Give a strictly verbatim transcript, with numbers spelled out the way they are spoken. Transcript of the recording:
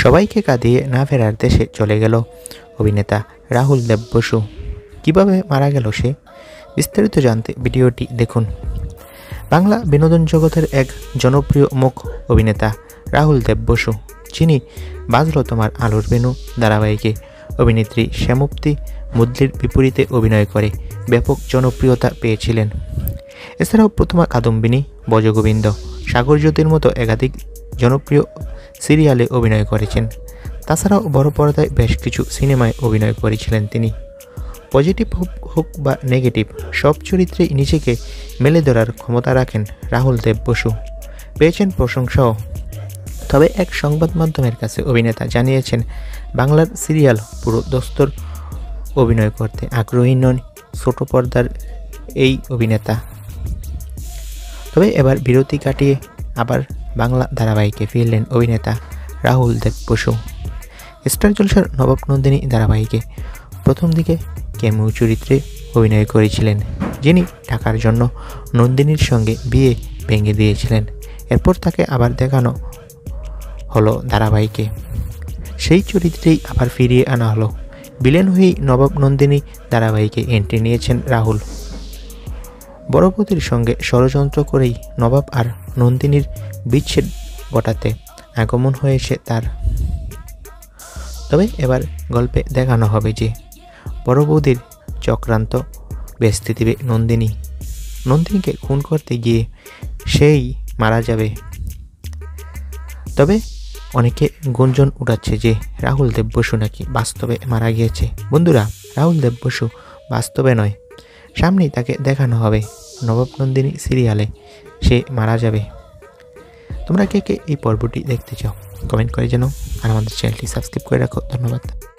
সবাইকে কাঁদিয়ে না ফেরার দেশে চলে গেল অভিনেতা রাহুল দেব বসু। কিভাবে মারা গেল সে, বিস্তারিত জানতে ভিডিওটি দেখুন। বাংলা বিনোদন জগতের এক জনপ্রিয় মুখ অভিনেতা রাহুল দেব বসু, যিনি বাজলো তোমার আলোর বেনু ধারাবাহিকে অভিনেত্রী শ্যামপ্তি মুদলির বিপরীতে অভিনয় করে ব্যাপক জনপ্রিয়তা পেয়েছিলেন। এছাড়াও প্রথমা কাদম্বিনী, বজগোবিন্দ, সাগর জ্যোতির মতো একাধিক জনপ্রিয় সিরিয়ালে অভিনয় করেছেন। তাছাড়াও বড় পর্দায় বেশ কিছু সিনেমায় অভিনয় করেছিলেন তিনি। পজিটিভ হোক বা নেগেটিভ, সব চরিত্রেই নিজেকে মেলে ধরার ক্ষমতা রাখেন রাহুল দেব বসু। পেয়েছেন প্রশংসাও। তবে এক সংবাদ মাধ্যমের কাছে অভিনেতা জানিয়েছেন, বাংলার সিরিয়াল পুরো দস্তর অভিনয় করতে আগ্রহী নন ছোট পর্দার এই অভিনেতা। তবে এবার বিরতি কাটিয়ে আবার বাংলা ধারাবাহিকে ফিরলেন অভিনেতা রাহুল দেব বসু। স্টার জলসার নবাব নন্দিনী ধারাবাহিকে প্রথম দিকে ক্যামিও চরিত্রে অভিনয় করেছিলেন, যিনি টাকার জন্য নন্দিনীর সঙ্গে বিয়ে ভেঙে দিয়েছিলেন। এরপর তাকে আবার দেখানো হলো ধারাবাহিকে। সেই চরিত্রেই আবার ফিরিয়ে আনা হলো। ভিলেন হয়েই নবাব নন্দিনী ধারাবাহিকে এন্ট্রি নিয়েছেন রাহুল। বড়পতির সঙ্গে ষড়যন্ত্র করেই নবাব আর নন্দিনীর বিচ্ছেদ ঘটাতে আগমন হয়েছে তার। তবে এবার গল্পে দেখানো হবে যে বড় বৌদির চক্রান্ত ভেস্তে দিবে নন্দিনী। নন্দিনীকে খুন করতে গিয়ে সেই মারা যাবে। তবে অনেকে গুঞ্জন উঠাচ্ছে যে রাহুল দেব বসু নাকি বাস্তবে মারা গিয়েছে। বন্ধুরা, রাহুল দেব বসু বাস্তবে নয়, সামনেই তাকে দেখানো হবে নবাব নন্দিনী সিরিয়ালে সে মারা যাবে। তোমরা কে কে এই পর্বটি দেখতে চাও কমেন্ট করে জানাও, আর আমাদের চ্যানেলটি সাবস্ক্রাইব করে রাখো। ধন্যবাদ।